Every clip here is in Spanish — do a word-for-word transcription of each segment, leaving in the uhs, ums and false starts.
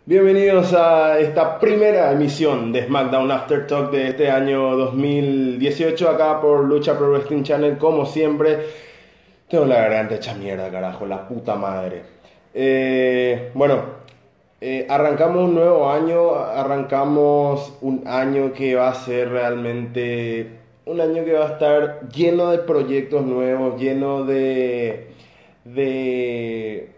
Bienvenidos a esta primera emisión de SmackDown After Talk de este año dos mil dieciocho, acá por Lucha Pro Wrestling Channel. Como siempre, tengo la garganta hecha mierda, carajo, la puta madre. Eh, bueno, eh, arrancamos un nuevo año, arrancamos un año que va a ser realmente un año que va a estar lleno de proyectos nuevos, lleno de... de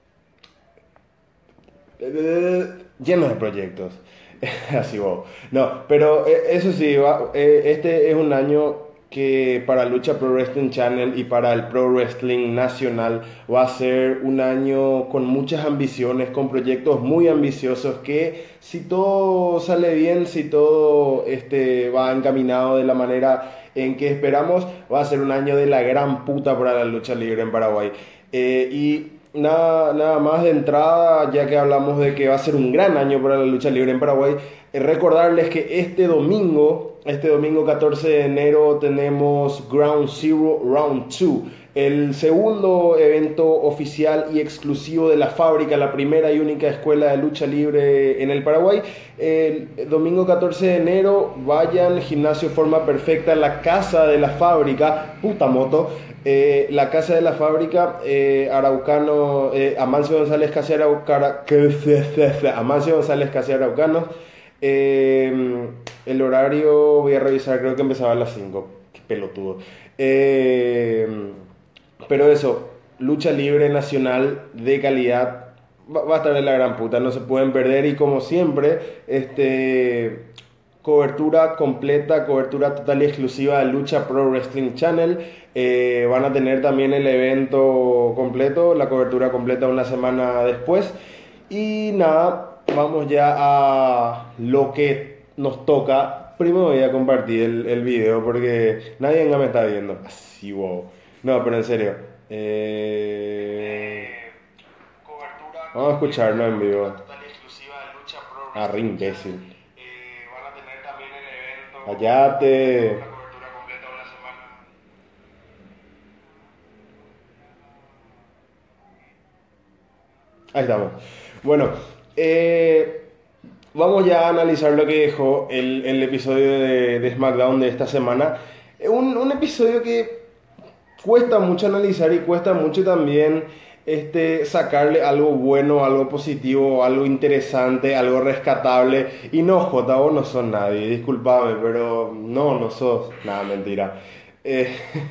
eh, llenos de proyectos. Así wow. No, pero eh, eso sí, va, eh, este es un año que para Lucha Pro Wrestling Channel y para el Pro Wrestling Nacional va a ser un año con muchas ambiciones, con proyectos muy ambiciosos que si todo sale bien, si todo este, va encaminado de la manera en que esperamos, va a ser un año de la gran puta para la lucha libre en Paraguay. Eh, y Nada, nada más de entrada, ya que hablamos de que va a ser un gran año para la lucha libre en Paraguay, eh, recordarles que este domingo, este domingo catorce de enero, tenemos Ground Zero Round dos, el segundo evento oficial y exclusivo de la fábrica, la primera y única escuela de lucha libre en el Paraguay. El domingo catorce de enero, vayan, gimnasio Forma Perfecta, la casa de la fábrica, puta moto. Eh, la casa de la fábrica, eh, Araucano, eh, Amancio González Casi Araucano, Amancio González Casi Araucano. Eh, el horario, voy a revisar, creo que empezaba a las cinco. Qué pelotudo. Eh, pero eso, lucha libre nacional de calidad, va, va a estar de la gran puta, no se pueden perder. Y como siempre, este, cobertura completa, cobertura total y exclusiva de Lucha Pro Wrestling Channel. Eh, van a tener también el evento completo, la cobertura completa una semana después. Y nada, vamos ya a lo que nos toca. Primero voy a compartir el, el video porque nadie me está viendo. Así, wow. No, pero en serio. Eh... Vamos a escucharlo en vivo. Ah, re imbécil. Cállate. Ahí estamos. Bueno, eh, vamos ya a analizar lo que dejó el, el episodio de, de SmackDown de esta semana. Un, un episodio que cuesta mucho analizar y cuesta mucho también este, sacarle algo bueno, algo positivo, algo interesante, algo rescatable. Y no, Jota, vos no sos nadie, discúlpame, pero no, no sos nada, mentira. Eh,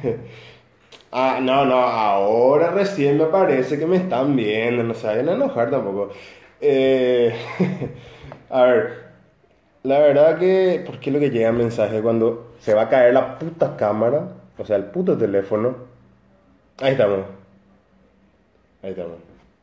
ah, no, no, ahora recién me parece que me están viendo, no se vayan a enojar tampoco. Eh, a ver, la verdad que, ¿por qué lo que llega mensaje cuando se va a caer la puta cámara? O sea, el puto teléfono. Ahí estamos. Ahí estamos.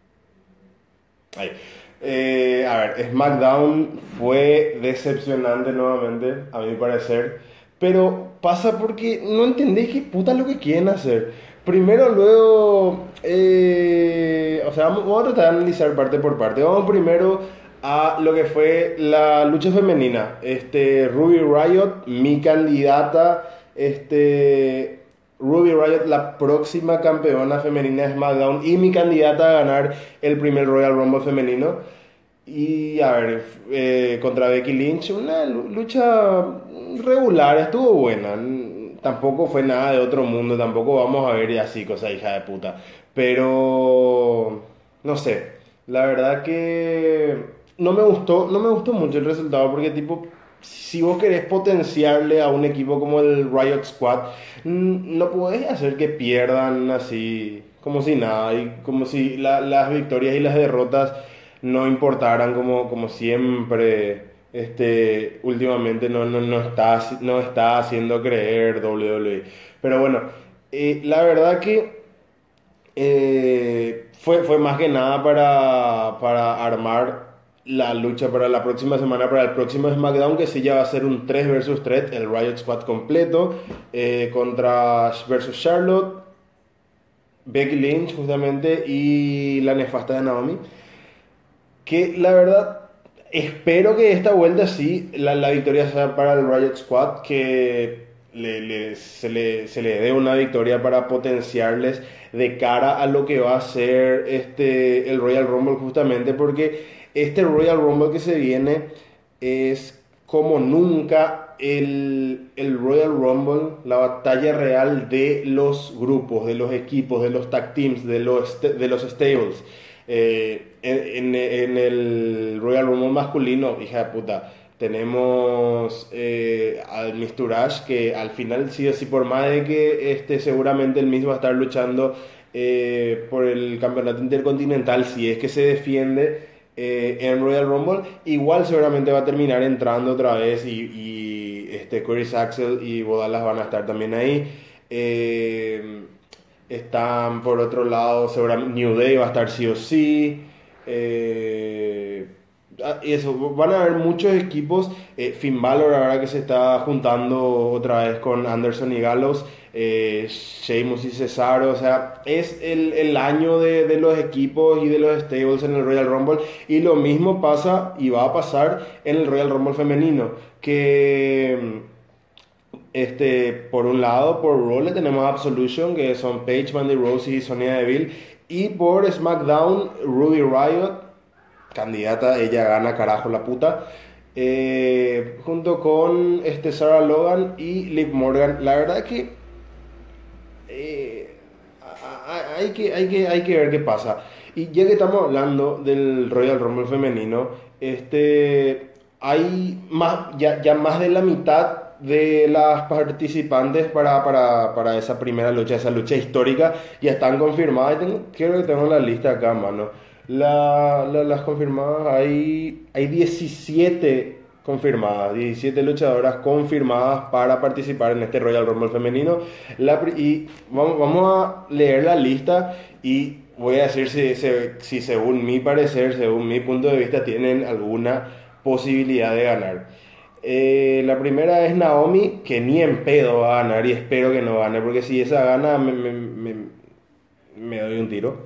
Ahí. Eh, a ver, SmackDown fue decepcionante nuevamente, a mi parecer. Pero pasa porque no entendés qué puta es lo que quieren hacer. Primero, luego. Eh, o sea, vamos, vamos a tratar de analizar parte por parte. Vamos primero a lo que fue la lucha femenina. Este, Ruby Riott, mi candidata. Este. Ruby Riott, la próxima campeona femenina de SmackDown y mi candidata a ganar el primer Royal Rumble femenino. Y a ver, eh, contra Becky Lynch, una lucha regular, estuvo buena. Tampoco fue nada de otro mundo, tampoco vamos a ver y así, cosa hija de puta. Pero, no sé, la verdad que no me gustó, no me gustó mucho el resultado porque tipo, si vos querés potenciarle a un equipo como el Riot Squad, no podés hacer que pierdan así, como si nada, y como si la, las victorias y las derrotas no importaran como, como siempre. Este, últimamente no, no, no, está, no está haciendo creer W W E. Pero bueno, eh, la verdad que eh, fue, fue más que nada para, para armar la lucha para la próxima semana, para el próximo SmackDown, que sí ya va a ser un tres versus tres, el Riot Squad completo, eh, contra versus Charlotte, Becky Lynch justamente y la nefasta de Naomi. Que la verdad, espero que esta vuelta sí, la, la victoria sea para el Riot Squad, que le, le- se le, se le dé una victoria para potenciarles de cara a lo que va a ser este, el Royal Rumble, justamente porque este Royal Rumble que se viene es como nunca el, el Royal Rumble, la batalla real de los grupos, de los equipos, de los tag teams, de los, de los stables. Eh, en, en- en el Royal Rumble masculino, hija de puta, tenemos eh, al mister Ash, que al final sí o sí, por más de que este, seguramente él mismo va a estar luchando eh, por el campeonato intercontinental, si es que se defiende eh, en Royal Rumble, igual seguramente va a terminar entrando otra vez y, y este, Curtis Axel y Bodalas van a estar también ahí. Eh, Están por otro lado, seguramente New Day va a estar sí o sí. Eh, ah, y eso, van a haber muchos equipos. Eh, Finn Balor ahora que se está juntando otra vez con Anderson y Gallows. Eh, Sheamus y Cesaro. O sea, es el, el año de, de los equipos y de los stables en el Royal Rumble. Y lo mismo pasa y va a pasar en el Royal Rumble femenino. Que este, por un lado, por Raw le tenemos Absolution, que son Paige, Mandy Rose y Sonya Deville. Y por SmackDown, Ruby Riott, candidata, ella gana carajo la puta. Eh, junto con este, Sarah Logan y Liv Morgan. La verdad que, eh, a- a- hay que hay que hay que ver qué pasa. Y ya que estamos hablando del Royal Rumble femenino, este, hay más, ya, ya más de la mitad de las participantes para, para, para esa primera lucha, esa lucha histórica, ya están confirmadas. Y tengo, creo que tengo la lista acá, mano. La, la- las confirmadas, hay, hay diecisiete confirmadas, diecisiete luchadoras confirmadas para participar en este Royal Rumble femenino. La, pri- y vamos, vamos a leer la lista y voy a decir si, si, si según mi parecer, según mi punto de vista, tienen alguna posibilidad de ganar. Eh, la primera es Naomi, que ni en pedo va a ganar y espero que no gane, porque si esa gana me, me, me- me doy un tiro.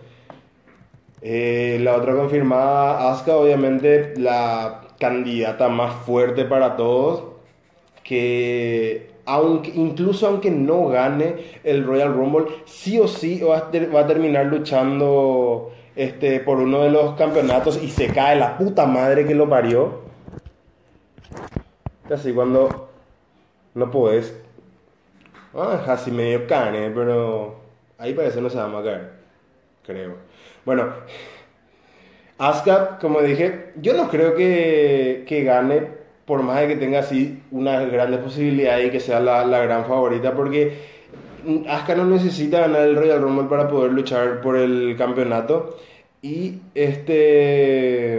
Eh, la otra confirmada, Asuka, obviamente la candidata más fuerte para todos, que aunque, incluso aunque no gane el Royal Rumble, sí o sí va a, ter- va a terminar luchando este, por uno de los campeonatos y se cae la puta madre que lo parió. Así cuando no podés. Ah, casi medio cane, pero ahí parece no se va a caer, creo. Bueno, Asuka, como dije, yo no creo que, que gane, por más de que tenga así unas grandes posibilidades y que sea la, la gran favorita, porque mm, Asuka no necesita ganar el Royal Rumble para poder luchar por el campeonato. Y este...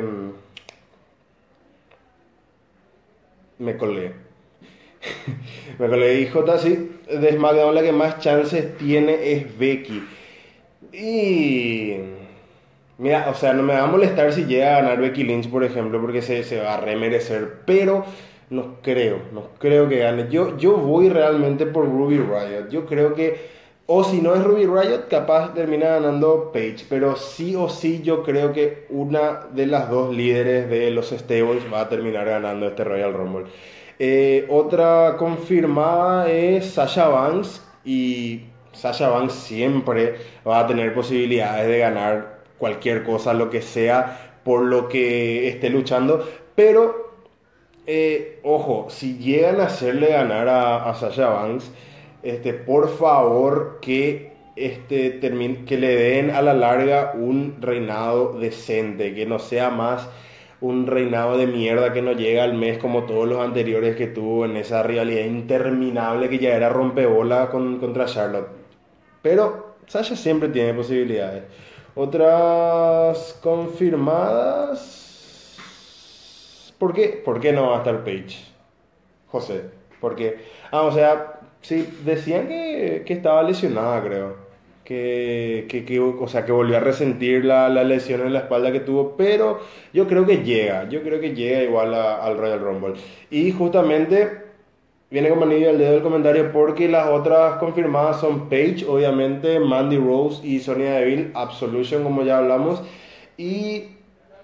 Me colgué. Me colgué. Y J sí, de SmackDown la que más chances tiene es Becky. Y... Mira, o sea, no me va a molestar si llega a ganar Becky Lynch, por ejemplo, porque se, se va a remerecer, pero no creo, no creo que gane. Yo, yo voy realmente por Ruby Riott. Yo creo que, o si no es Ruby Riott, capaz termina ganando Paige, pero sí o sí yo creo que una de las dos líderes de los stables va a terminar ganando este Royal Rumble. Eh, otra confirmada es Sasha Banks y Sasha Banks siempre va a tener posibilidades de ganar cualquier cosa, lo que sea, por lo que esté luchando. Pero, eh, ojo, si llegan a hacerle ganar a, a Sasha Banks, este, por favor que, este, termine, que le den a la larga un reinado decente, que no sea más un reinado de mierda que no llega al mes como todos los anteriores que tuvo en esa rivalidad interminable que ya era rompebola con, contra Charlotte. Pero Sasha siempre tiene posibilidades. Otras confirmadas. ¿Por qué? ¿Por qué no va a estar Paige? José. Porque, ah, o sea, sí, decían que, que estaba lesionada, creo. Que, que, que, o sea, que volvió a resentir la, la lesión en la espalda que tuvo, pero yo creo que llega, yo creo que llega igual a- al Royal Rumble. Y justamente viene como anillo al dedo el comentario porque las otras confirmadas son Paige, obviamente, Mandy Rose y Sonya Deville, Absolution, como ya hablamos. Y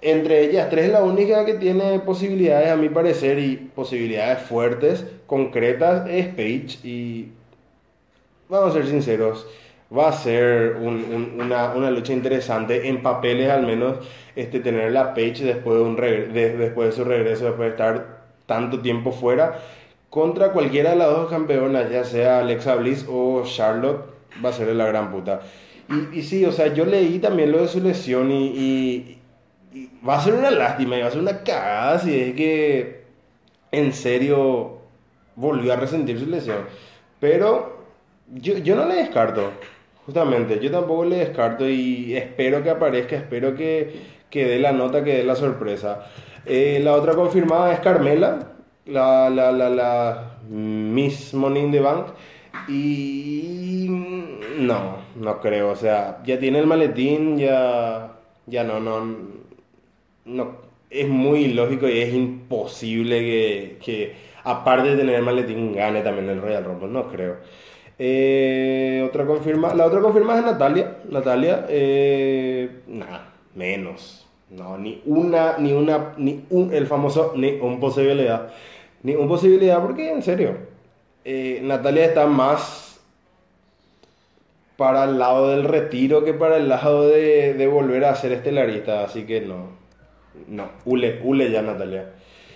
Entre ellas tres, la única que tiene posibilidades, a mi parecer, y posibilidades fuertes, concretas, es Paige. Y vamos a ser sinceros, va a ser un- un- una, una lucha interesante, en papeles al menos, este, tener la Paige después de, un regre- de- después de su regreso, después de estar tanto tiempo fuera, contra cualquiera de las dos campeonas, ya sea Alexa Bliss o Charlotte, va a ser de la gran puta. Y, y sí, o sea, yo leí también lo de su lesión y, y- y va a ser una lástima y va a ser una cagada si es que en serio volvió a resentir su lesión. Pero yo, yo no le descarto, justamente, yo tampoco le descarto y espero que aparezca, espero que, que dé la nota, que dé la sorpresa. Eh, la otra confirmada es Carmela, la, la, la, la Miss Money in the Bank. Y no, no creo, o sea, ya tiene el maletín, ya, ya no, no, no, es muy ilógico y es imposible que, que, aparte de tener el maletín, gane también el Royal Rumble. No creo. Eh, otra confirma, la otra confirma es Natalia. Natalia, eh, nada, menos. No, ni una, ni una, ni un, el famoso, ni un posibilidad. Ni un posibilidad, porque en serio, eh, Natalia está más para el lado del retiro que para el lado de, de volver a ser estelarista. Así que no, no, hule, hule ya Natalia.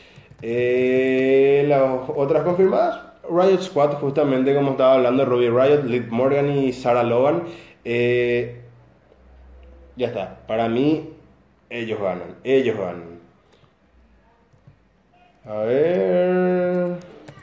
Eh, las otras confirmadas, Riot Squad, justamente como estaba hablando, Ruby Riot, Liv Morgan y Sarah Logan. Eh, ya está, para mí, ellos ganan, ellos ganan. A ver.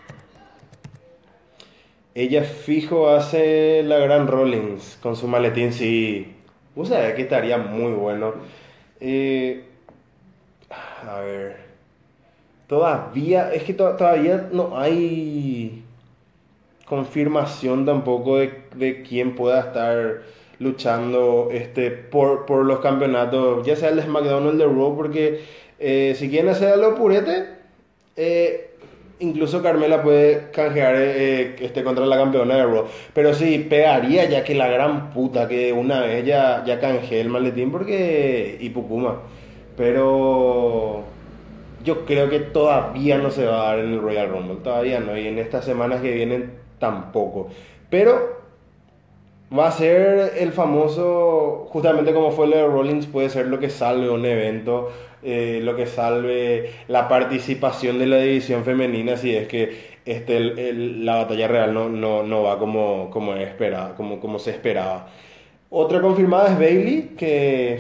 Ella fijo hace la gran Rollins con su maletín, sí. Vos sabés que estaría muy bueno. Eh, a ver. Todavía, es que to- todavía no hay confirmación tampoco de, de quién pueda estar luchando este, por, por los campeonatos, ya sea el de SmackDown o el de Raw, porque eh, si quieren hacer algo purete, eh, incluso Carmela puede canjear eh, este, contra la campeona de Raw. Pero sí, pegaría ya que la gran puta que una vez ya, ya canjeé el maletín porque... y Pukuma. Pero yo creo que todavía no se va a dar en el Royal Rumble, todavía no, y en estas semanas que vienen tampoco. Pero va a ser el famoso, justamente como fue el de Rollins, puede ser lo que salve un evento, eh, lo que salve la participación de la división femenina, si es que este, el- el- la batalla real no, no, no va como, como, espera, como, como se esperaba. Otra confirmada es Bailey, que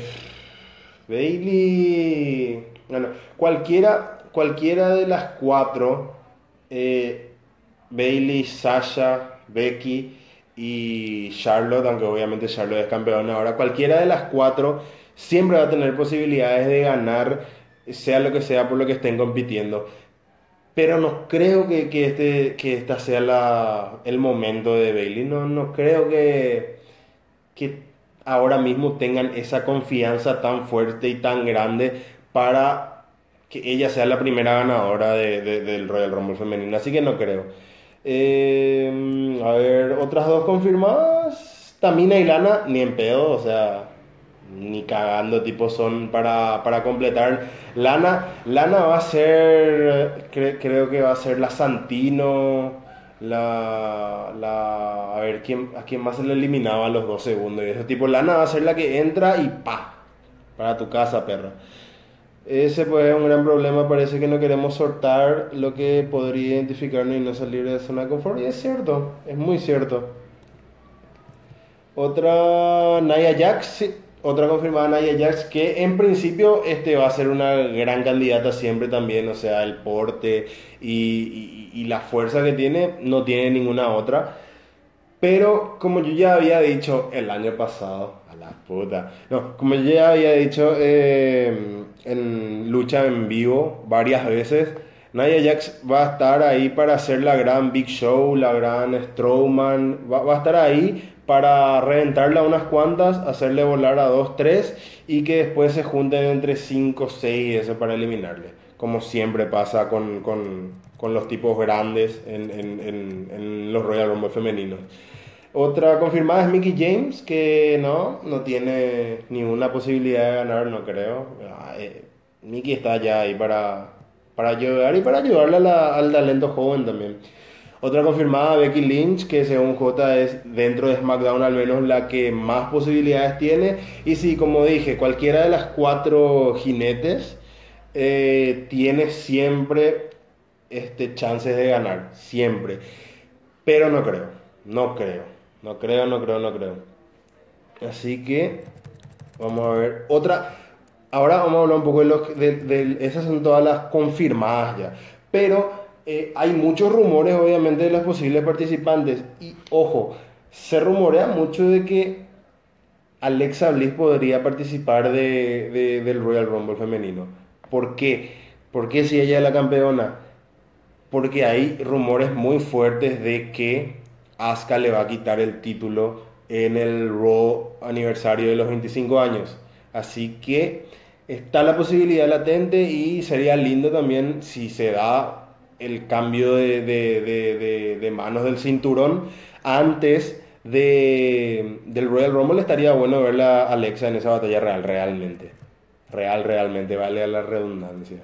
Bailey, bueno, cualquiera, cualquiera de las cuatro, eh, Bailey, Sasha, Becky y Charlotte, aunque obviamente Charlotte es campeona ahora, cualquiera de las cuatro siempre va a tener posibilidades de ganar, sea lo que sea por lo que estén compitiendo. Pero no creo que, que este, que esta sea la, el momento de Bailey. No, no creo que, que ahora mismo tengan esa confianza tan fuerte y tan grande para que ella sea la primera ganadora de, de- del Royal Rumble femenino. Así que no creo. Eh, a ver, otras dos confirmadas. Tamina y Lana, ni en pedo, o sea, ni cagando, tipo, son para, para completar. Lana, Lana va a ser, cre- creo que va a ser la Santino, la, la, a ver, ¿quién, a quién más se le eliminaba a los dos segundos. Y ese tipo, Lana va a ser la que entra y pa, para tu casa, perra. Ese pues es un gran problema, parece que no queremos soltar lo que podría identificarnos y no salir de la zona de confort. Y es cierto, es muy cierto. Otra, Nia Jax, sí, otra confirmada Nia Jax, que en principio este va a ser una gran candidata siempre también, o sea, el porte y, y- y la fuerza que tiene, no tiene ninguna otra. Pero como yo ya había dicho el año pasado, a la puta, no, como yo ya había dicho eh, en lucha en vivo varias veces, Nia Jax va a estar ahí para hacer la gran Big Show, la gran Strowman, va, va a estar ahí para reventarla a unas cuantas, hacerle volar a dos, tres y que después se junten entre cinco, seis y eso para eliminarle, como siempre pasa con, con, con los tipos grandes en, en, en, en los Royal Rumble femeninos. Otra confirmada es Mickey James, que no, no tiene ninguna posibilidad de ganar, no creo. Ah, eh, Mickey está ya ahí para, para ayudar y para ayudarle a la- al talento joven también. Otra confirmada, Becky Lynch, que según J es dentro de SmackDown al menos la que más posibilidades tiene. Y sí, como dije, cualquiera de las cuatro jinetes eh, tiene siempre este, chances de ganar, siempre. Pero no creo, no creo, no creo, no creo, no creo. Así que vamos a ver otra. Ahora vamos a hablar un poco de los de, de- esas son todas las confirmadas ya. Pero eh, hay muchos rumores, obviamente, de los posibles participantes. Y ojo, se rumorea mucho de que Alexa Bliss podría participar de, de- del Royal Rumble femenino. ¿Por qué? Porque si ella es la campeona, porque hay rumores muy fuertes de que Asuka le va a quitar el título en el Raw aniversario de los veinticinco años. Así que está la posibilidad latente y sería lindo también si se da el cambio de, de- de- de- de manos del cinturón antes de, del Royal Rumble. Estaría bueno ver a Alexa en esa batalla real, realmente. Real, realmente, vale la redundancia.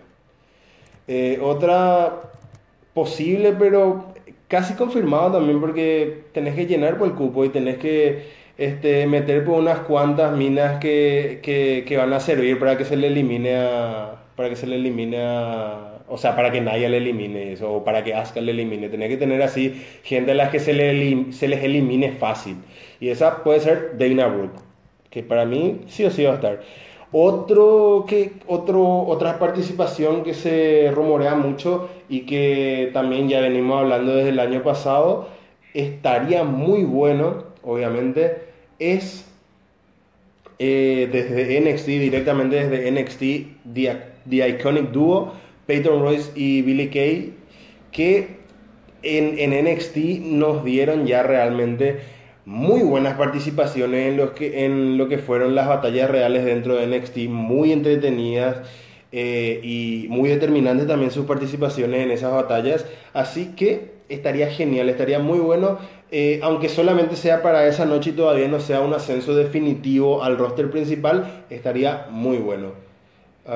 Eh, otra posible, pero casi confirmado también porque tenés que llenar por el cupo y tenés que este, meter por unas cuantas minas que, que, que van a servir para que se le elimine a, para que se le elimine a, o sea, para que nadie le elimine eso, o para que Asuka le elimine. Tenés que tener así gente a las que se, le elim- se les elimine fácil. Y esa puede ser Dana Brooke, que para mí sí o sí va a estar. Otro que, otro, otra participación que se rumorea mucho y que también ya venimos hablando desde el año pasado, estaría muy bueno, obviamente, es eh, desde N X T, directamente desde N X T, The, The Iconic Duo, Peyton Royce y Billie Kay, que en, en N X T nos dieron ya realmente muy buenas participaciones en, los que, en lo que fueron las batallas reales dentro de N X T, muy entretenidas eh, y muy determinantes también sus participaciones en esas batallas. Así que estaría genial, estaría muy bueno, eh, aunque solamente sea para esa noche y todavía no sea un ascenso definitivo al roster principal, estaría muy bueno. A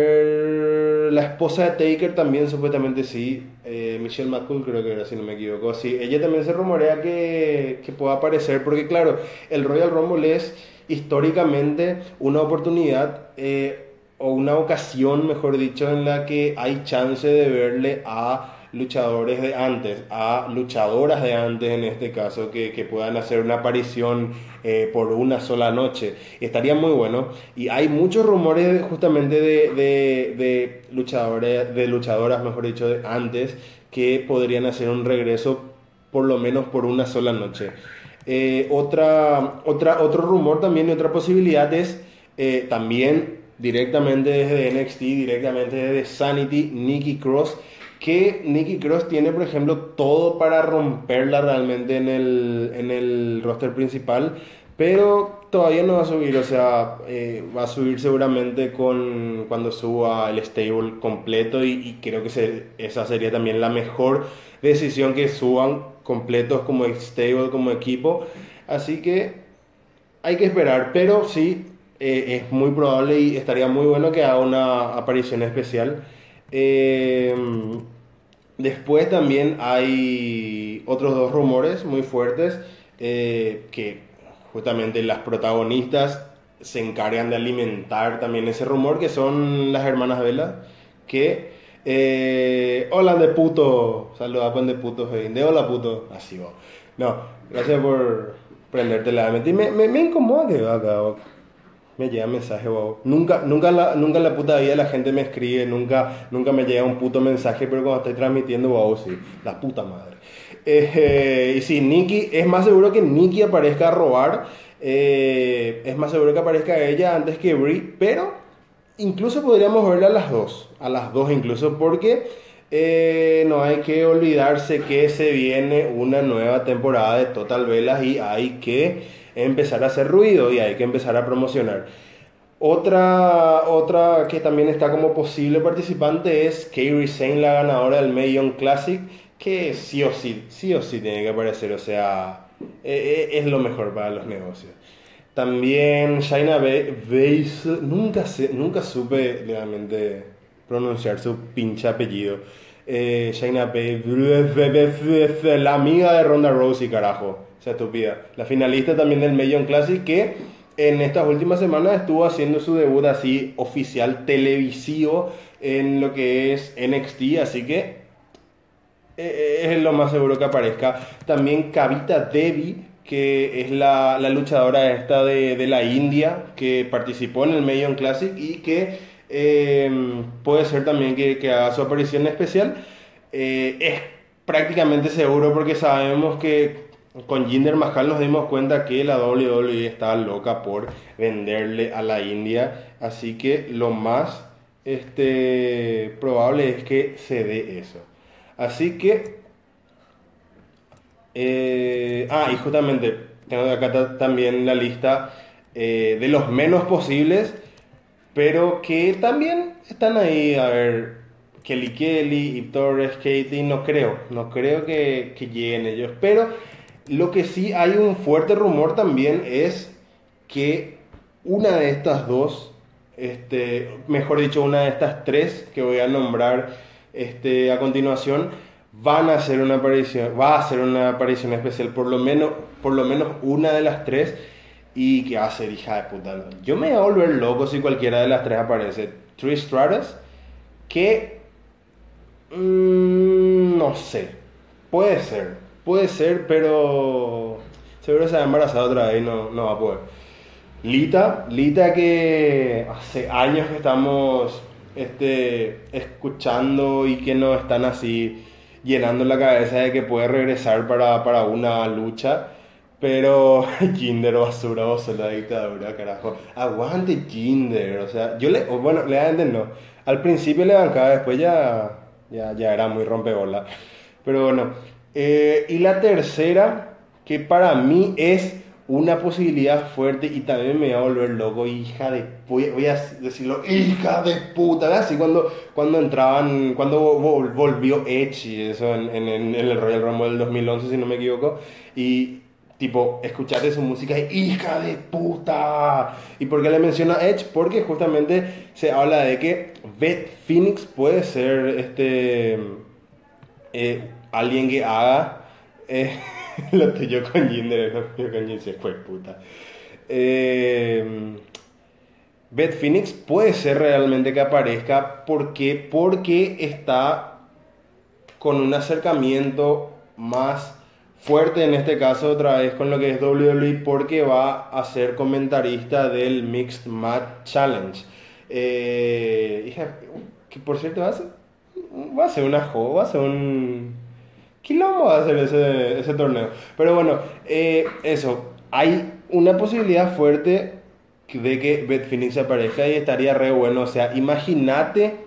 ver, la esposa de Taker también supuestamente sí, eh, Michelle McCool creo que era, si no me equivoco, sí, ella también se rumorea que, que pueda aparecer, porque claro, el Royal Rumble es históricamente una oportunidad eh, o una ocasión, mejor dicho, en la que hay chance de verle a luchadores de antes, a luchadoras de antes en este caso, que, que puedan hacer una aparición eh, por una sola noche. Estaría muy bueno. Y hay muchos rumores justamente de, de, de luchadores, de luchadoras, mejor dicho, de antes, que podrían hacer un regreso por lo menos por una sola noche. Eh, otra, otra, otro rumor también y otra posibilidad es eh, también directamente desde N X T, directamente desde Sanity, Nikki Cross, que Nikki Cross tiene, por ejemplo, todo para romperla realmente en el, en el roster principal, pero todavía no va a subir, o sea, eh, va a subir seguramente con, cuando suba el stable completo y, y creo que se, esa sería también la mejor decisión, que suban completos como stable, como equipo, así que hay que esperar, pero sí, eh, es muy probable y estaría muy bueno que haga una aparición especial. Eh, Después también hay otros dos rumores muy fuertes eh, que justamente las protagonistas se encargan de alimentar también ese rumor, que son las hermanas Vela, que eh, hola de puto, saluda pues de puto, hey, de hola puto, así va. No, gracias por prenderte la mente. Y me, me, me incomoda que acá, me llega mensaje, wow. Nunca, nunca, en la, nunca en la puta vida la gente me escribe, nunca, nunca me llega un puto mensaje, pero cuando estoy transmitiendo, wow, sí, la puta madre. Eh, y sí, Nikki, es más seguro que Nikki aparezca a robar, eh, es más seguro que aparezca ella antes que Brie, pero incluso podríamos verla a las dos, a las dos incluso, porque eh, no hay que olvidarse que se viene una nueva temporada de Total Velas y hay que empezar a hacer ruido y hay que empezar a promocionar. Otra, otra que también está como posible participante es Kairi Sane, la ganadora del Mae Young Classic, que sí o sí, sí o sí tiene que aparecer, o sea, eh, eh, es lo mejor para los negocios. También Shayna Baszler, nunca, sé, nunca supe realmente pronunciar su pinche apellido. Eh, Shayna Baszler, la amiga de Ronda Rousey, carajo, esa estúpida. La finalista también del Million Classic que en estas últimas semanas estuvo haciendo su debut así oficial televisivo en lo que es N X T, así que eh, es lo más seguro que aparezca. También Kavita Devi, que es la, la luchadora esta de, de la India, que participó en el Million Classic y que eh, puede ser también que, que haga su aparición especial. Eh, es prácticamente seguro porque sabemos que con Jinder Mahal nos dimos cuenta que la W W E estaba loca por venderle a la India, así que lo más este, probable es que se dé eso. Así que, eh, ah, y justamente tengo acá ta- también la lista eh, de los menos posibles, pero que también están ahí, a ver, Kelly Kelly y Torres, Katie, no creo, no creo que, que lleguen ellos, pero lo que sí hay un fuerte rumor también es que una de estas dos, este, mejor dicho, una de estas tres que voy a nombrar este, a continuación, van a hacer una aparición, va a hacer una aparición especial, por lo menos, por lo menos una de las tres, y que va a ser hija de puta. ¿No? Yo me voy a volver loco si cualquiera de las tres aparece. Trish Stratus, que mm, no sé, puede ser, puede ser, pero seguro se va a embarazar otra vez y no, no va a poder. Lita, Lita que hace años que estamos este, escuchando y que nos están así llenando la cabeza de que puede regresar para, para una lucha. Pero Jinder basura, vos sos la dictadura, carajo. Aguante Jinder, o sea, yo le, o bueno, le da a entender, no. Al principio le bancaba, después ya, ya, ya era muy rompebola. Pero bueno, eh, y la tercera, que para mí es una posibilidad fuerte y también me va a volver loco, hija de, voy, voy a decirlo, hija de puta, ¿verdad? Así cuando, cuando entraban, cuando vol- volvió Edge y eso en, en, en el Royal Rumble del dos mil once, si no me equivoco, y tipo, escucharte su música y hija de puta. ¿Y por qué le menciona Edge? Porque justamente se habla de que Beth Phoenix puede ser este eh, alguien que haga eh, lo tuyo con Jinder, lo tuyo con Jinder, fue puta. Eh, Beth Phoenix puede ser realmente que aparezca porque porque está con un acercamiento más fuerte en este caso otra vez con lo que es W W E porque va a ser comentarista del Mixed Match Challenge. Eh, hija, que por cierto va a ser, va a ser una jo, va a ser un quilombo va a ser ese, ese torneo. Pero bueno, eh, eso, hay una posibilidad fuerte de que Beth Phoenix aparezca y estaría re bueno. O sea, imagínate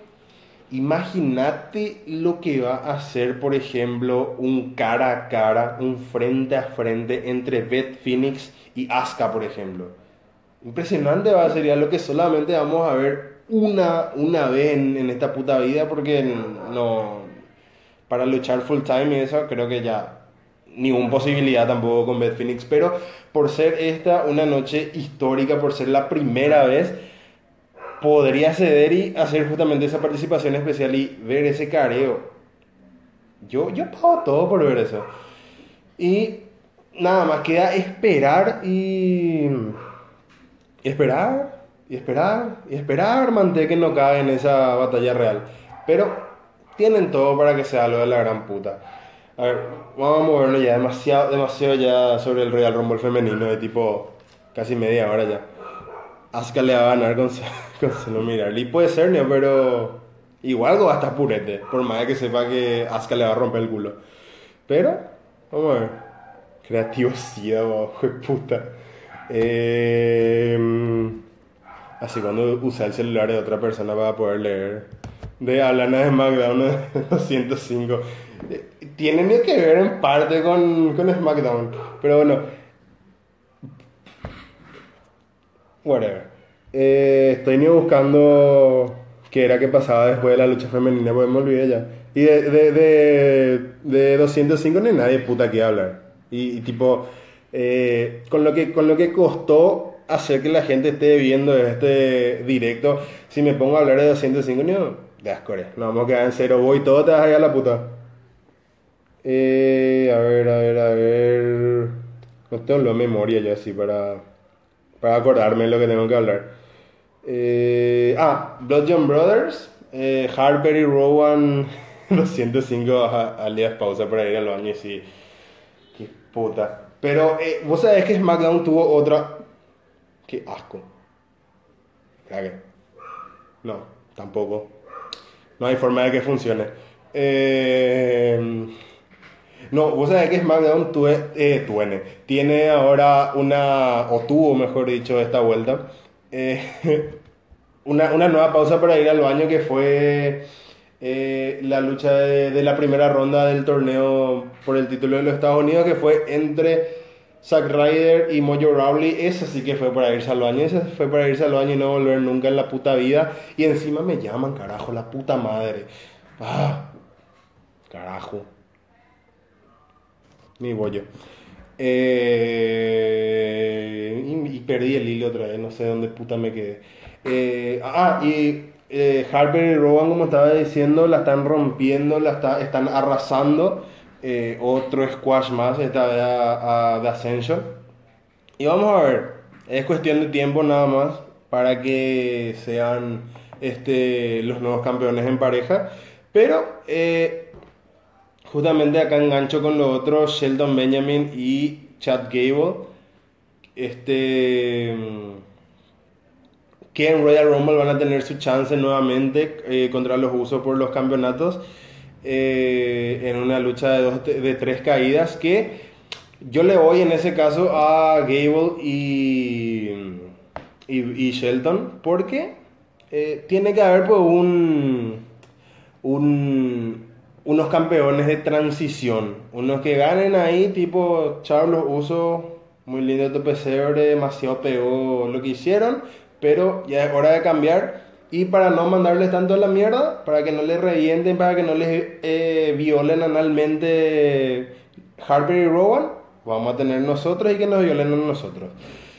Imagínate lo que va a hacer, por ejemplo, un cara a cara, un frente a frente entre Beth Phoenix y Asuka, por ejemplo. Impresionante va a ser ya lo que solamente vamos a ver una, una vez en, en esta puta vida, porque no, para luchar full time y eso, creo que ya ninguna posibilidad tampoco con Beth Phoenix, pero por ser esta una noche histórica, por ser la primera vez podría ceder y hacer justamente esa participación especial y ver ese careo. Yo, yo pago todo por ver eso. Y nada más queda esperar y, y esperar y esperar y esperar, manté que no cae en esa batalla real. Pero tienen todo para que sea lo de la gran puta. A ver, vamos a movernos ya demasiado, demasiado ya sobre el Royal Rumble femenino de tipo casi media hora ya. Asuka le va a ganar con, con solo mirarle. Y puede ser, ¿no? Pero igual va a estar purete. Por más que sepa que Asuka le va a romper el culo. Pero, vamos a ver. Creativosidad, hijo de puta. Eh, así cuando usa el celular de otra persona para poder leer. De Alana de SmackDown de doscientos cinco. Eh, Tienen que ver en parte con, con SmackDown. Pero bueno. Whatever. Eh, estoy ni buscando qué era que pasaba después de la lucha femenina, porque me olvidé ya. Y de, de, de, de doscientos cinco ni nadie puta que hablar. Y, y tipo, eh, con lo que, con lo que costó hacer que la gente esté viendo este directo, si me pongo a hablar de doscientos cinco, no, de ascore, nos vamos a quedar en cero, voy todo, te vas a ir a la puta. Eh, a ver, a ver, a ver. No tengo la memoria yo así para, para acordarme de lo que tengo que hablar. Eh, ah, Bludgeon Brothers, eh, Harper y Rowan, doscientos cinco a- alias pausa para ir al baño y sí, qué puta. Pero eh, vos sabés que SmackDown tuvo otra. Qué asco. ¿Verdad que? No, tampoco. No hay forma de que funcione. Eh, no, vos sabés que SmackDown tue- eh, tuene, tiene ahora una, o tuvo mejor dicho, esta vuelta, eh, una, una nueva pausa para ir al baño que fue eh, la lucha de, de la primera ronda del torneo por el título de los Estados Unidos, que fue entre Zack Ryder y Mojo Rawley. Esa sí que fue para irse al baño, esa fue para irse al baño y no volver nunca en la puta vida. Y encima me llaman, carajo, la puta madre. Ah, carajo. Mi bollo. Eh, y, y perdí el hilo otra vez, no sé dónde puta me quedé. Eh, ah, y eh, Harper y Rowan, como estaba diciendo, la están rompiendo, la está- están arrasando. Eh, otro squash más, esta vez a, a The Ascension. Y vamos a ver, es cuestión de tiempo nada más para que sean este, los nuevos campeones en pareja. Pero eh, justamente acá engancho con lo otro, Sheldon Benjamin y Chad Gable. Este, que en Royal Rumble van a tener su chance nuevamente eh, contra los Usos por los campeonatos. Eh, en una lucha de, dos, de tres caídas que yo le voy en ese caso a Gable y, y, y Shelton porque eh, tiene que haber pues un, un, unos campeones de transición, unos que ganen ahí, tipo Charlos Uso, muy lindo tu pesebre, demasiado pegó lo que hicieron, pero ya es hora de cambiar. Y para no mandarles tanto a la mierda, para que no les revienten, para que no les eh, violen analmente Harper y Rowan, vamos a tener nosotros y que nos violen a nosotros.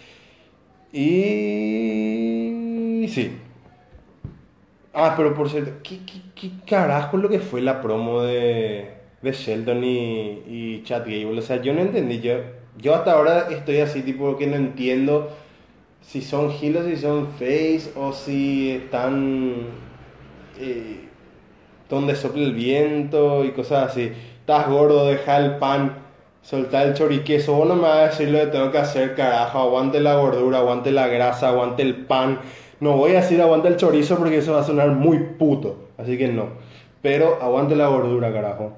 Y sí, ah, pero por cierto, ¿qué, qué, qué carajo es lo que fue la promo de, de Sheldon y, y Chad Gable? O sea, yo no entendí. Yo, yo hasta ahora estoy así, tipo, que no entiendo si son heels, si son face, o si están eh, donde sopla el viento y cosas así. Estás gordo, deja el pan, soltar el choriqueso. Vos no me vas a decir lo que tengo que hacer, carajo. Aguante la gordura, aguante la grasa, aguante el pan. No voy a decir aguante el chorizo porque eso va a sonar muy puto. Así que no. Pero aguante la gordura, carajo.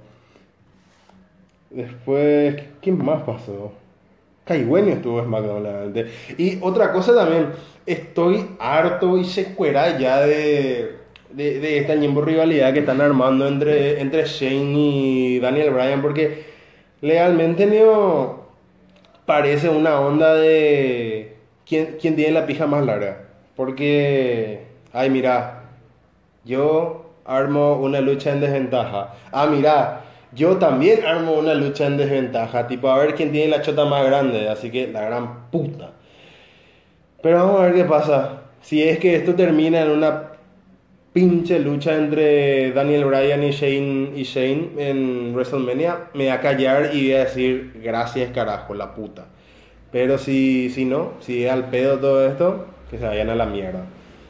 Después, ¿qué más pasó? Caigüeño estuvo en SmackDown, la verdad. Y otra cosa también, estoy harto y secuera ya de, de, de esta ñembo rivalidad que están armando entre, entre Shane y Daniel Bryan, porque legalmente no parece una onda de quién, quién tiene la pija más larga. Porque, ay, mira, yo armo una lucha en desventaja. Ah, mira, yo también armo una lucha en desventaja. Tipo, a ver quién tiene la chota más grande. Así que la gran puta. Pero vamos a ver qué pasa. Si es que esto termina en una pinche lucha entre Daniel Bryan y Shane, y Shane en WrestleMania, me voy a callar y voy a decir gracias carajo, la puta. Pero si, si no, si es al pedo todo esto, que se vayan a la mierda.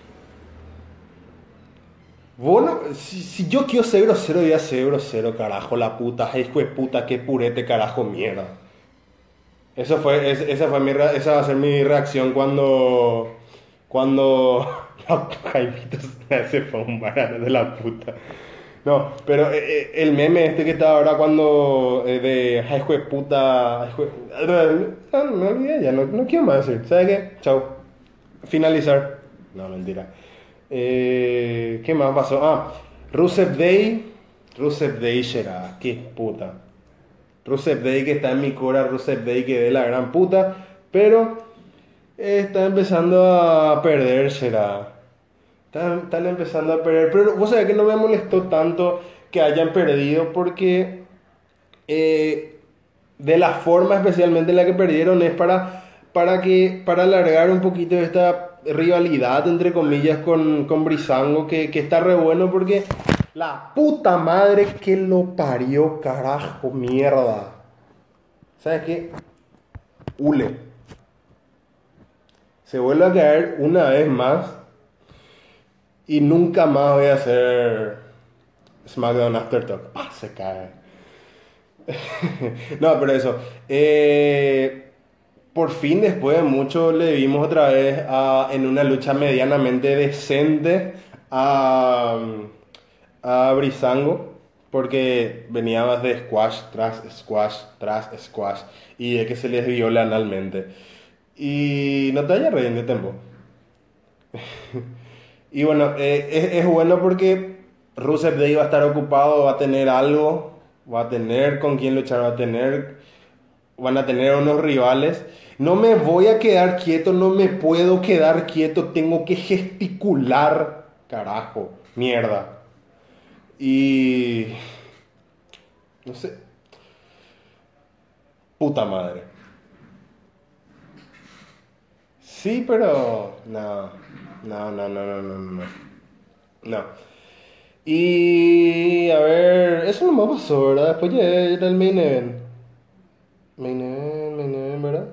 Bueno, si, si yo quiero ser grosero, voy a ser grosero, carajo, la puta, hijo de puta, qué purete, carajo, mierda. Eso fue, es- esa fue mi, rea- esa va a ser mi reacción cuando, cuando la Jaimito se fue a un bar de la puta. No, pero eh, eh, el meme este que está ahora cuando eh, de ay, hijo de puta, ay, hijo de- ah, me olvidé ya, no, no quiero más decir. ¿Sabes qué? Chao. Finalizar. No, mentira. Eh, ¿qué más pasó? Ah, Rusev Day. Rusev Day será. Qué puta. Rusev Day que está en mi cora. Rusev Day que de la gran puta. Pero eh, está empezando a perder, será. Están, están empezando a perder. Pero vos sabés que no me molestó tanto que hayan perdido porque eh, de la forma especialmente en la que perdieron es para, para, que, para alargar un poquito esta rivalidad, entre comillas, con, con Breezango, que, que está re bueno porque la puta madre que lo parió, carajo, mierda. ¿Sabes qué? Hule. Se vuelve a caer una vez más y nunca más voy a hacer SmackDown Aftertalk. ¡Pah! Se cae. No, pero eso. Eh, por fin, después de mucho, le vimos otra vez a, en una lucha medianamente decente a, a Breezango. Porque venía más de squash tras squash tras squash. Y de que se les viola analmente. Y no te vayas riendo tiempo. Y bueno, eh, es, es bueno porque Rusev Day va a estar ocupado, va a tener algo, va a tener con quién luchar, va a tener, van a tener unos rivales. No me voy a quedar quieto, no me puedo quedar quieto, tengo que gesticular, carajo, mierda. Y no sé, puta madre. Sí, pero no, no, no, no, no, no, no. No. Y a ver, eso no me pasó, ¿verdad? Después ya era el main event. Main event, main event, ¿verdad?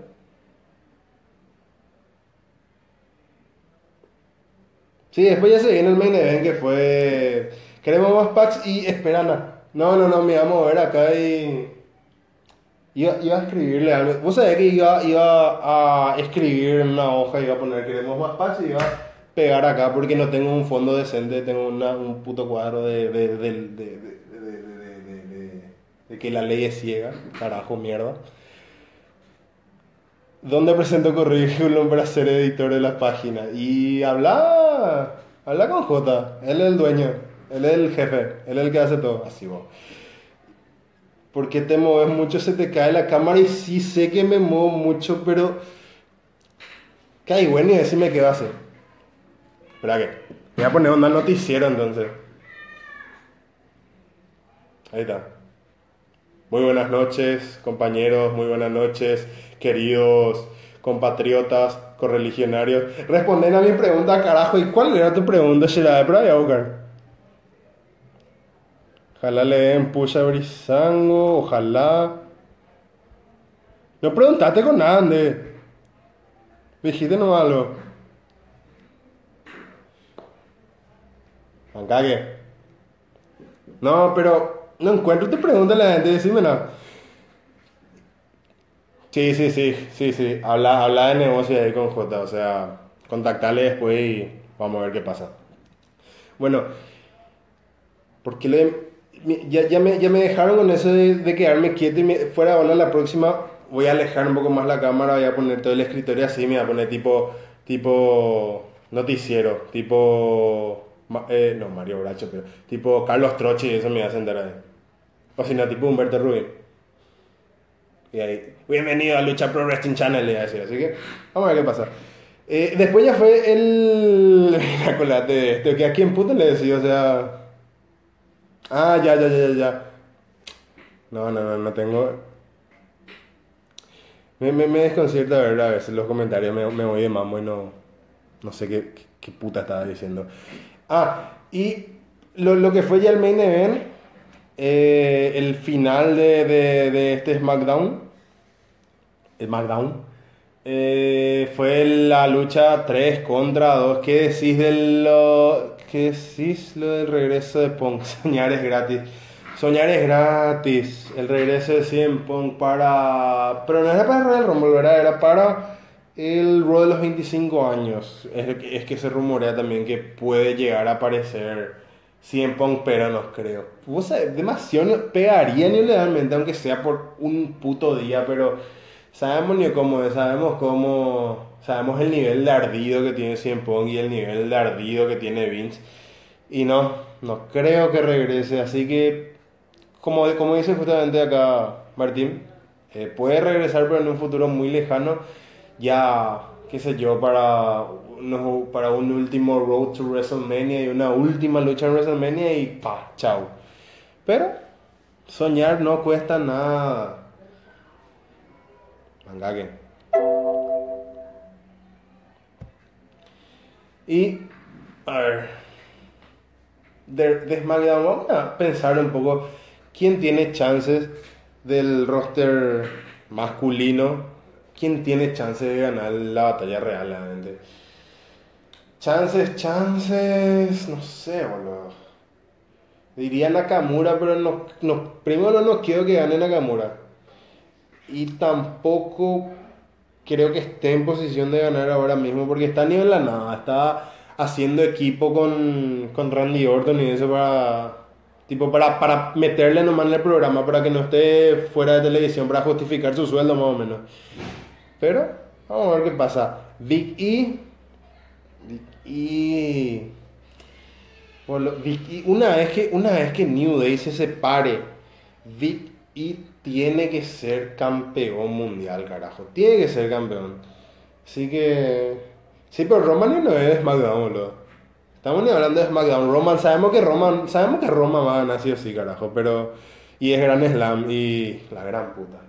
Sí, después ya se viene el main event que fue. Queremos más packs y Esperana. No, no, no, me vamos a ver acá y. Iba, iba a escribirle algo. Vos sabés que iba, iba a escribir en una hoja, iba a poner queremos más packs y iba a pegar acá porque no tengo un fondo decente, tengo una, un puto cuadro de, de, de, de, de, de, de, de, de, de- de que la ley es ciega. Carajo, mierda. ¿Dónde presento currículum para ser editor de la página? Y habla, habla con J. Él es el dueño, él es el jefe, él es el que hace todo. Así vos. ¿Por qué te mueves mucho? Se te cae la cámara y sí sé que me muevo mucho, pero... Cae bueno y decime qué va a hacer. Espera que... Voy a poner un noticiero entonces. Ahí está. Muy buenas noches, compañeros, muy buenas noches, queridos compatriotas, correligionarios. Responden a mi pregunta, carajo. ¿Y cuál era tu pregunta, Shirada? Pero voy a buscar. Ojalá le den push a Breezango, ojalá. No preguntaste con nada, Ande. Dijiste no algo. Ancague. No, pero no encuentro tu pregunta la gente, decime nada. Sí, sí, sí, sí, sí. Habla, habla de negocio ahí con J, o sea, contactarle después y vamos a ver qué pasa. Bueno, porque le, mi- ya, ya, me, ya me dejaron con eso de, de quedarme quieto y me, fuera de hablar la próxima voy a alejar un poco más la cámara, voy a poner todo el escritorio así, me voy a poner tipo, tipo noticiero, tipo, Ma- eh, no Mario Bracho, pero tipo Carlos Trochi, eso me voy a sentar ahí. O si no, tipo Humberto Rubin. Y ahí, bienvenido a Lucha Pro Wrestling Channel, le voy a decir, así que vamos a ver qué pasa. Eh, después ya fue el... La colate de esto, que a quién puto le decía, o sea... Ah, ya, ya, ya, ya, ya. No, no, no, no tengo. Me, me, me desconcierta ver a veces los comentarios, me, me voy de mambo y no, no sé qué, qué, qué puta estaba diciendo. Ah, y lo, lo que fue ya el main event, eh, el final de, de, de este SmackDown, SmackDown, eh, fue la lucha tres contra dos. ¿Qué decís de lo, qué decís lo del regreso de Punk? Soñar es gratis. Soñar es gratis. El regreso de C M Punk para... Pero no era para el Royal Rumble, ¿verdad? Era para el Raw de los veinticinco años. Es, que- es que se rumorea también que puede llegar a aparecer C M Punk, pero no creo. O sea, demasiado pegaría ni legalmente, aunque sea por un puto día, pero sabemos ni cómo es, sabemos cómo... Sabemos el nivel de ardido que tiene C M Punk y el nivel de ardido que tiene Vince. Y no, no creo que regrese, así que como, como dice justamente acá Martín, eh, puede regresar pero en un futuro muy lejano, ya, qué sé yo, para, unos- para un último Road to WrestleMania y una última lucha en WrestleMania y pa, chao. Pero soñar no cuesta nada. Mangake. Y, a ver, de, de SmackDown, vamos a pensar un poco quién tiene chances del roster masculino, quién tiene chances de ganar la batalla real, realmente. Chances, chances, no sé, boludo. Diría Nakamura, pero no, no, primero no quiero que gane Nakamura. Y tampoco creo que esté en posición de ganar ahora mismo, porque está ni en la nada. Está haciendo equipo con, con Randy Orton y eso para, tipo, para, para meterle nomás en el programa, para que no esté fuera de televisión, para justificar su sueldo más o menos. Pero, vamos a ver qué pasa. Big E. Big E. Bueno, Big E, una vez que, una vez que New Day se separe, Big E tiene que ser campeón mundial, carajo. Tiene que ser campeón. Así que. Sí, pero Roman no es de SmackDown, boludo. Estamos ni hablando de SmackDown. Roman, sabemos que Roman, sabemos que Roman va a ganar sí o sí, carajo. Pero. Y es Gran Slam y. La gran puta.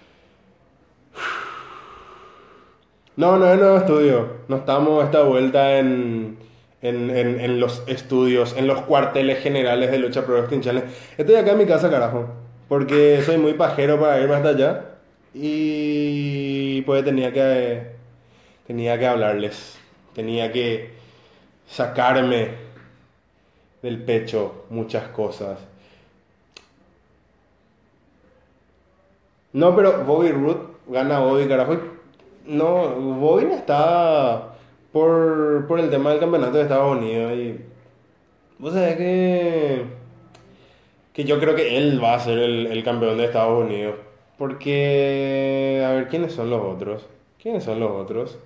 No, no es nuevo estudio. No estamos esta vuelta en, en, en, en los estudios, en los cuarteles generales de Lucha Pro Wrestling Challenge. Estoy acá en mi casa, carajo. Porque soy muy pajero para irme hasta allá. Y pues tenía que, tenía que hablarles. Tenía que sacarme del pecho muchas cosas. No, pero Bobby Roode gana Bobby, carajo. No, Bobby no está por, por el tema del campeonato de Estados Unidos. Y vos sabés que, que yo creo que él va a ser el, el campeón de Estados Unidos. Porque, a ver, ¿quiénes son los otros? ¿Quiénes son los otros?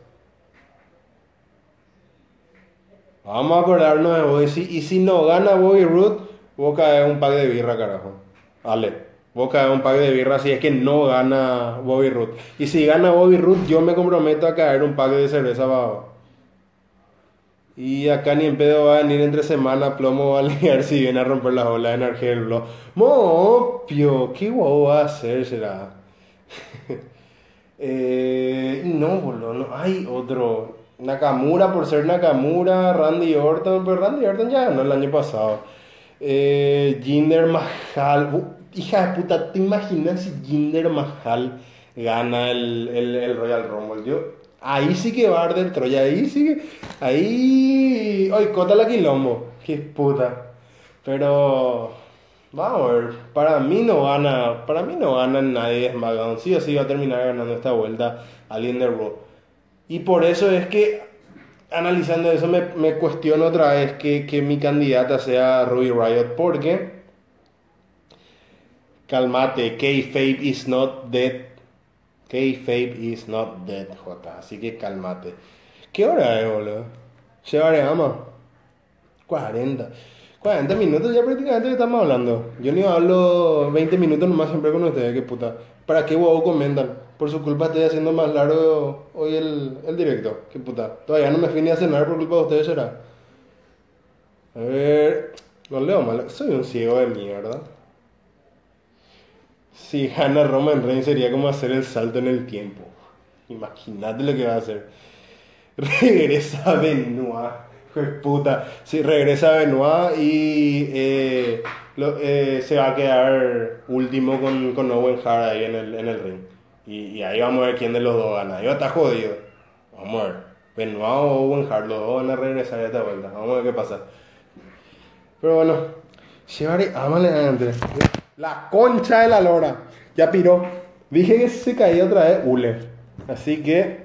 Vamos a acordarnos de Bobby. Si- y si no gana Bobby Roode, vos caes un pack de birra, carajo. Vale. Vos caes un pack de birra si es que no gana Bobby Roode. Y si gana Bobby Roode, yo me comprometo a caer un pack de cerveza para. Y acá ni en pedo va a venir entre semana, plomo va a ligar si viene a romper las olas en Argel, bro. Mopio, ¿qué guau va a hacer, será? Eh, y no, boludo, no hay otro. Nakamura por ser Nakamura, Randy Orton, pero Randy Orton ya ganó el año pasado. Eh, Jinder Mahal, uh, hija de puta, ¿te imaginas si Jinder Mahal gana el, el, el Royal Rumble? Yo, ahí sí que va a arder Troya, ahí sí que, ahí, ay, cota la quilombo, qué puta. Pero, vamos a ver, para mí no gana, para mí no gana nadie de SmackDown, sí o sí va a terminar ganando esta vuelta alguien de Raw. Y por eso es que, analizando eso, me, me cuestiono otra vez que, que mi candidata sea Ruby Riott, porque, calmate, Kayfabe is not dead. Kayfabe is not dead, J. Así que calmate. ¿Qué hora es, boludo? Llevaré ama. cuarenta. cuarenta minutos ya prácticamente estamos hablando. Yo ni hablo veinte minutos nomás siempre con ustedes, qué puta. ¿Para qué huevo comentan? Por su culpa estoy haciendo más largo hoy el, el directo. Qué puta. Todavía no me fui ni a cenar por culpa de ustedes, será. A ver. No leo mal. Soy un ciego de mierda. Si gana Roman Reigns sería como hacer el salto en el tiempo. Imagínate lo que va a hacer. Regresa Benoit. Hijo de puta. Sí, regresa Benoit y eh, lo- eh, se va a quedar último con, con Owen Hart ahí en el, en el ring. Y, y ahí vamos a ver quién de los dos gana. Ahí va a estar jodido. Vamos a ver. Benoit o Owen Hart, los dos van a regresar a esta vuelta. Vamos a ver qué pasa. Pero bueno, Shibari, ámale antes. La concha de la lora. Ya piró. Dije que se caía otra vez. Ule. Así que.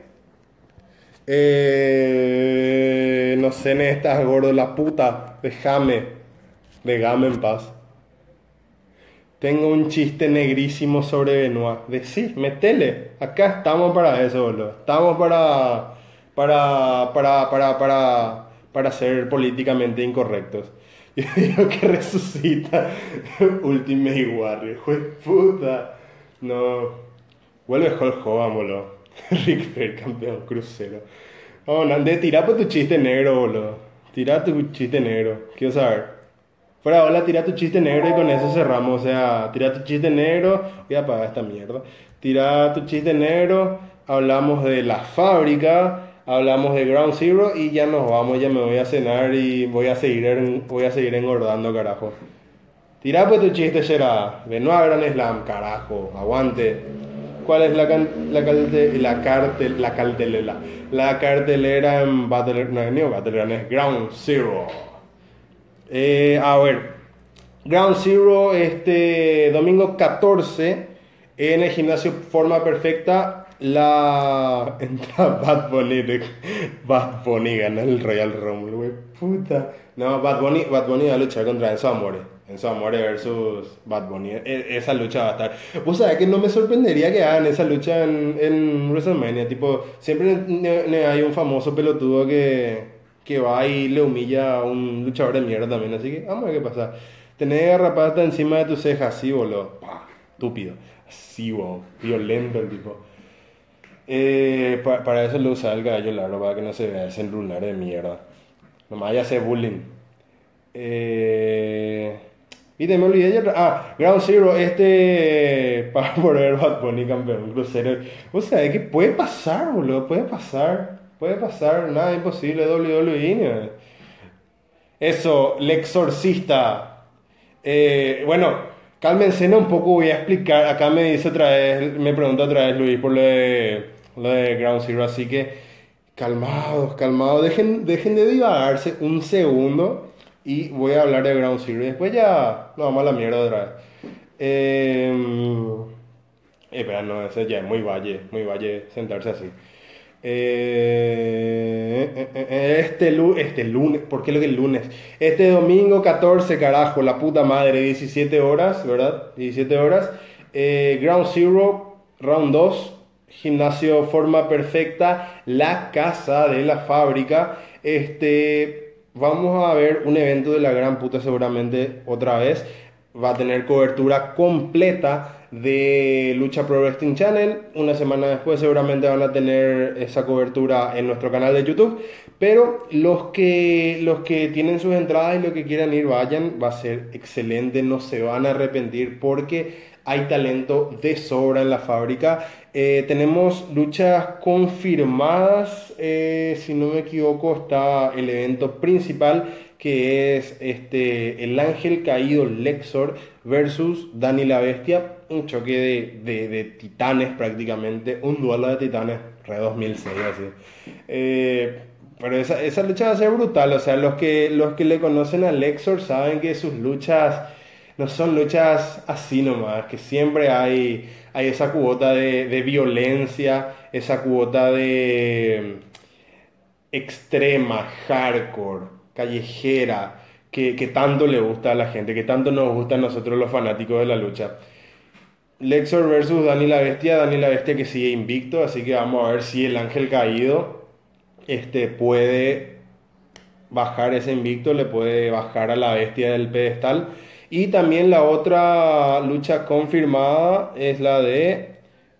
Eh, no sé, ne estás gordo, la puta. Déjame. Déjame en paz. Tengo un chiste negrísimo sobre Benoit. Decí, metele. Acá estamos para eso, boludo. Estamos para. Para. Para. Para. Para. Para ser políticamente incorrectos. Yo digo que resucita Ultimate Warrior. Hijo de puta. No. Vuelve Hulk Hogan, boludo. Ric Flair, campeón crucero. Oh, Nande, tira por tu chiste negro, boludo. Tira tu chiste negro. Quiero saber. Fuera hola, tira tu chiste negro y con eso cerramos. O sea, tira tu chiste negro. Voy a apagar esta mierda. Tira tu chiste negro. Hablamos de la fábrica. Hablamos de Ground Zero y ya nos vamos. Ya me voy a cenar y voy a seguir, en- voy a seguir engordando, carajo. Tira pues tu chiste, será. Benoit Gran Slam, carajo. Aguante. ¿Cuál es la, can- la, calte- la, cartel, la cartelera? La cartelera en Battle... No, no, Battleground es Ground Zero. Eh, a ver, Ground Zero este domingo catorce en el gimnasio Forma Perfecta. La entra Bad Bunny, de- Bad Bunny gana el Royal Rumble, güey, puta. No, Bad Bunny, Bad Bunny va a luchar contra Enzo Amore. Enzo Amore versus Bad Bunny. E- esa lucha va a estar. Vos sabés que no me sorprendería que hagan esa lucha en, en WrestleMania. Tipo, siempre ne- ne- hay un famoso pelotudo que, que va y le humilla a un luchador de mierda también. Así que vamos a ver qué pasa. Tener garrapata encima de tus cejas, así, boludo. Pa, estúpido. Así, boludo. Violento el tipo. Eh, pa- para eso lo usaba el caballo largo, para que no se vea ese lunar de mierda. Nomás ya hace bullying. Eh, y te me olvidé ya. Ah, Ground Zero, este. Para poner Bad Bunny campeón crucero. O sea, que puede pasar, boludo. Puede pasar. Puede pasar. Nada imposible. W W E. ¿No? Eso, el exorcista. Eh, bueno, cálmense un poco, voy a explicar. Acá me dice otra vez, me pregunta otra vez Luis por lo de, lo de Ground Zero, así que calmados, calmados, dejen, dejen de divagarse un segundo y voy a hablar de Ground Zero y después ya nos vamos a la mierda otra vez. Eh, eh, espera, no, ese ya es muy valle, muy valle sentarse así. Eh, eh, eh, eh, este, lu- este lunes, ¿por qué lo que el lunes? Este domingo catorce, carajo, la puta madre, diecisiete horas, ¿verdad? diecisiete horas. Eh, Ground Zero, Round dos, gimnasio Forma Perfecta, la casa de la fábrica. Este, vamos a ver un evento de la gran puta seguramente otra vez. Va a tener cobertura completa de Lucha Pro Wrestling Channel. Una semana después seguramente van a tener esa cobertura en nuestro canal de YouTube. Pero los que, los que tienen sus entradas y los que quieran ir, vayan. Va a ser excelente, no se van a arrepentir porque hay talento de sobra en la fábrica. Eh, tenemos luchas confirmadas. Eh, si no me equivoco, está el evento principal que es este, el ángel caído Lexor versus Dani la Bestia, un choque de, de, de titanes prácticamente, un duelo de titanes, re dos mil seis así. Eh, pero esa, esa lucha va a ser brutal, o sea, los que, los que le conocen a Lexor saben que sus luchas no son luchas así nomás, que siempre hay, hay esa cuota de, de violencia, esa cuota de extrema, hardcore, callejera, que, que tanto le gusta a la gente, que tanto nos gusta a nosotros los fanáticos de la lucha. Lexor versus Dani la Bestia, Dani la Bestia que sigue invicto, así que vamos a ver si el ángel caído este, puede bajar ese invicto, le puede bajar a la bestia del pedestal. Y también la otra lucha confirmada es la de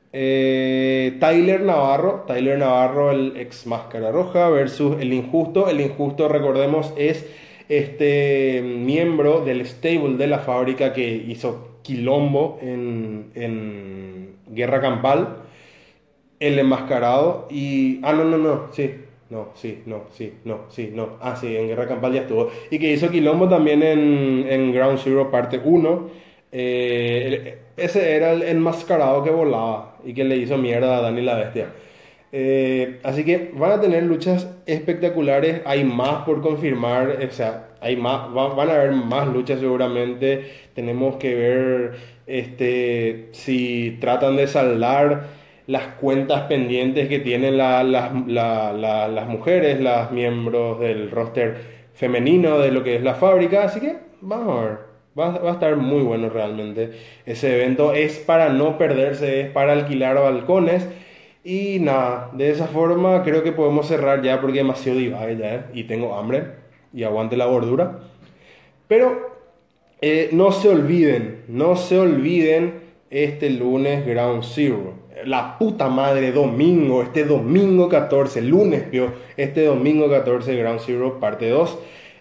eh, Tyler Navarro, Tyler Navarro, el ex Máscara Roja, versus el Injusto. El Injusto, recordemos, es este miembro del stable de la fábrica que hizo quilombo en, en Guerra Campal, el enmascarado y... Ah, no, no, no, sí. No, sí, no, sí, no, sí, no. Ah, sí, en Guerra Campal ya estuvo. Y que hizo quilombo también en, en Ground Zero parte uno. Eh, ese era el enmascarado que volaba y que le hizo mierda a Dani la Bestia. Eh, así que van a tener luchas espectaculares. Hay más por confirmar. O sea, hay más, va- van a haber más luchas seguramente. Tenemos que ver este, si tratan de saldar las cuentas pendientes que tienen la- las la- la- las mujeres, las miembros del roster femenino de lo que es la fábrica. Así que vamos a ver. Va, va a estar muy bueno realmente. Ese evento es para no perderse, es para alquilar balcones. Y nada, de esa forma creo que podemos cerrar ya porque demasiado divague ya, ¿eh? Y tengo hambre y aguante la gordura. Pero eh, no se olviden, no se olviden este lunes Ground Zero. La puta madre, domingo, este domingo catorce lunes, pio, este domingo catorce Ground Zero parte dos.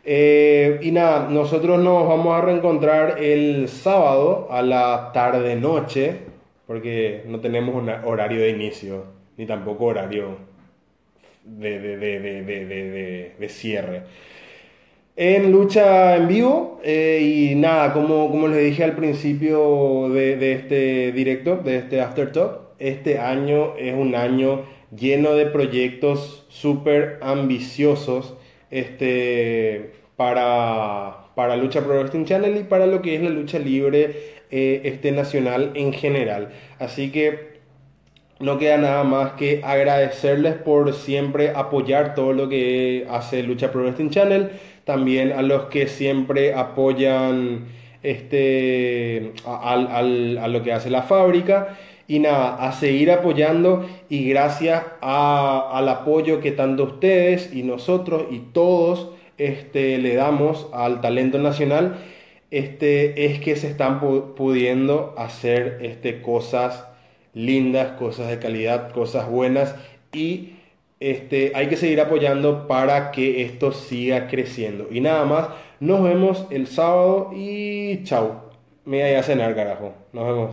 Eh, y nada, nosotros nos vamos a reencontrar el sábado a la tarde-noche, porque no tenemos un horario de inicio, ni tampoco horario de, de, de, de, de, de, de- de cierre. En lucha en vivo, eh, y nada, como, como les dije al principio de, de este directo, de este After Talk, este año es un año lleno de proyectos súper ambiciosos, este, para, para Lucha Pro Wrestling Channel y para lo que es la lucha libre, eh, este, nacional en general. Así que no queda nada más que agradecerles por siempre apoyar todo lo que hace Lucha Pro Wrestling Channel, también a los que siempre apoyan, este, a, al- al- a lo que hace la fábrica. Y nada, a seguir apoyando, y gracias a- al apoyo que tanto ustedes y nosotros y todos, este, le damos al talento nacional, este, es que se están pu- pudiendo hacer, este, cosas lindas, cosas de calidad, cosas buenas, y, este, hay que seguir apoyando para que esto siga creciendo. Y nada más, nos vemos el sábado y chau. Me voy a cenar, carajo. Nos vemos.